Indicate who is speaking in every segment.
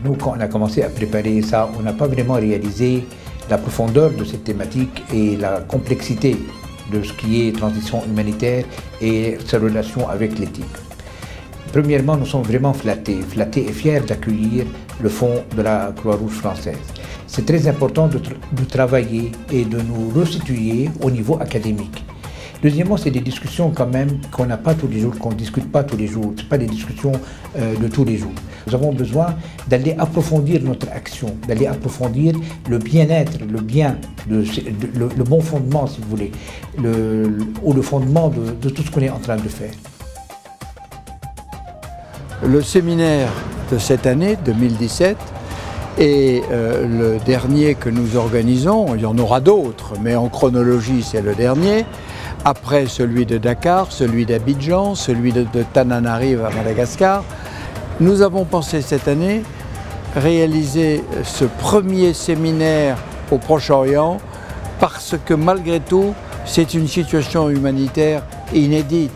Speaker 1: Nous, quand on a commencé à préparer ça, on n'a pas vraiment réalisé la profondeur de cette thématique et la complexité de ce qui est transition humanitaire et sa relation avec l'éthique. Premièrement, nous sommes vraiment flattés et fiers d'accueillir le fonds de la Croix-Rouge française. C'est très important de travailler et de nous resituer au niveau académique. Deuxièmement, c'est des discussions quand même qu'on n'a pas tous les jours, qu'on ne discute pas tous les jours. Ce ne sont pas des discussions de tous les jours. Nous avons besoin d'aller approfondir notre action, d'aller approfondir le bien-être, le bon fondement, si vous voulez, ou le fondement de tout ce qu'on est en train de faire.
Speaker 2: Le séminaire de cette année, 2017, est le dernier que nous organisons. Il y en aura d'autres, mais en chronologie, c'est le dernier. Après celui de Dakar, celui d'Abidjan, celui de Tananarive à Madagascar. Nous avons pensé cette année réaliser ce premier séminaire au Proche-Orient parce que malgré tout, c'est une situation humanitaire inédite.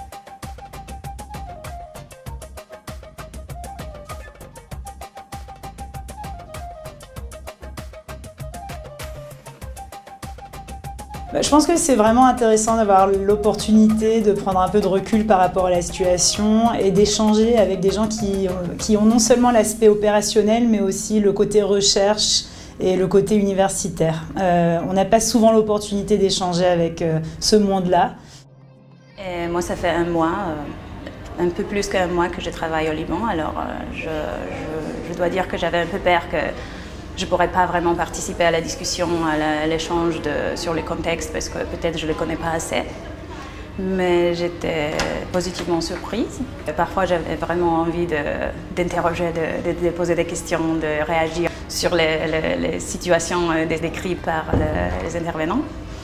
Speaker 3: Je pense que c'est vraiment intéressant d'avoir l'opportunité de prendre un peu de recul par rapport à la situation et d'échanger avec des gens qui ont non seulement l'aspect opérationnel mais aussi le côté recherche et le côté universitaire. On n'a pas souvent l'opportunité d'échanger avec ce monde-là.
Speaker 4: Moi, ça fait un mois, un peu plus qu'un mois que je travaille au Liban, alors je dois dire que j'avais un peu peur que je ne pourrais pas vraiment participer à la discussion, à l'échange sur le contexte, parce que peut-être je ne le connais pas assez. Mais j'étais positivement surprise. Parfois, j'avais vraiment envie d'interroger, de poser des questions, de réagir sur les situations décrites par les intervenants.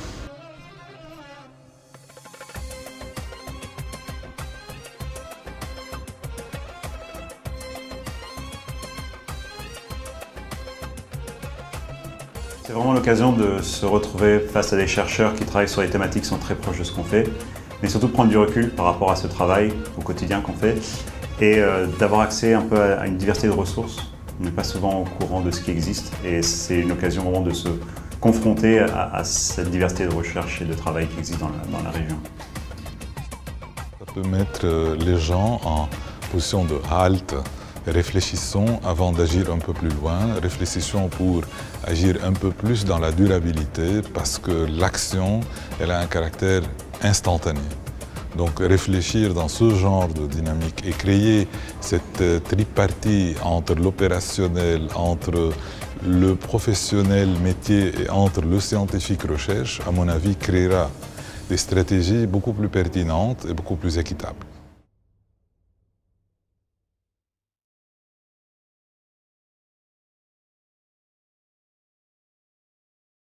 Speaker 5: C'est vraiment l'occasion de se retrouver face à des chercheurs qui travaillent sur des thématiques qui sont très proches de ce qu'on fait, mais surtout prendre du recul par rapport à ce travail au quotidien qu'on fait et d'avoir accès un peu à une diversité de ressources. On n'est pas souvent au courant de ce qui existe et c'est une occasion vraiment de se confronter à cette diversité de recherche et de travail qui existe dans la région.
Speaker 6: Ça peut mettre les gens en position de halte. Réfléchissons avant d'agir un peu plus loin, réfléchissons pour agir un peu plus dans la durabilité parce que l'action, elle a un caractère instantané. Donc réfléchir dans ce genre de dynamique et créer cette tripartie entre l'opérationnel, entre le professionnel métier et entre le scientifique recherche, à mon avis, créera des stratégies beaucoup plus pertinentes et beaucoup plus équitables.